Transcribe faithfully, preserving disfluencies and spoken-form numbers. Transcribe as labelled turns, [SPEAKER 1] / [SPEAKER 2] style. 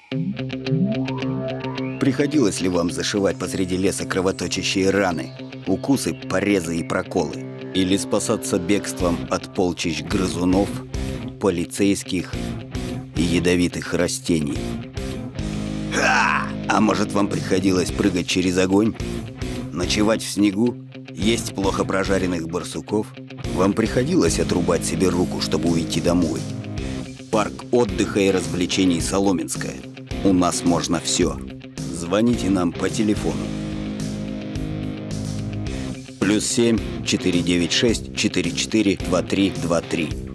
[SPEAKER 1] Приходилось ли вам зашивать посреди леса кровоточащие раны, укусы, порезы и проколы? Или спасаться бегством от полчищ грызунов, полицейских и ядовитых растений? Ха! А может, вам приходилось прыгать через огонь? Ночевать в снегу? Есть плохо прожаренных барсуков? Вам приходилось отрубать себе руку, чтобы уйти домой? Парк отдыха и развлечений Соломенское. У нас можно все. Звоните нам по телефону. Плюс семь четыре девять шесть четыре четыре два три два три.